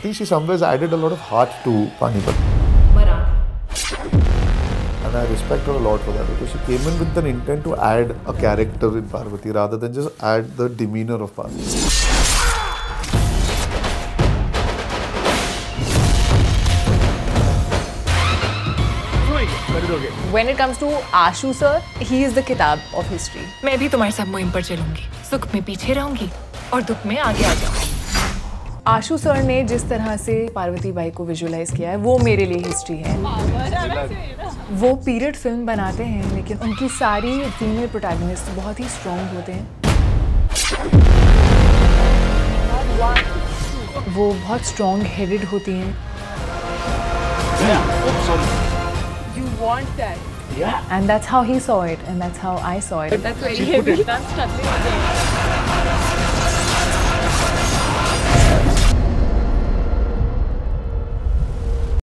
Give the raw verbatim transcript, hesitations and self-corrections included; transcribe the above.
think she somewhere added a lot of heart to Panipat. Maratha. And I respect her a lot for that because she came in with an intent to add a character in Parvati rather than just add the demeanor of Parvati. When it comes to Ashu sir, he is the kitab of history. मैं भी तुम्हारे साथ मुहिम पर चलूंगी, सुख में पीछे रहूंगी और दुख में आगे आ जाऊंगी। आशु सर ने जिस तरह से पार्वती बाई को विजुअलाइज किया है वो मेरे लिए हिस्ट्री है। वो पीरियड फिल्म बनाते हैं लेकिन उनकी सारी फीमेल प्रोटैगनिस्ट बहुत ही स्ट्रॉन्ग होते हैं। वो बहुत स्ट्रॉन्ग हेडेड होती हैं। You want that? Yeah. And that's how he saw it, and that's how I saw it. That's very heavy. That's struggling again.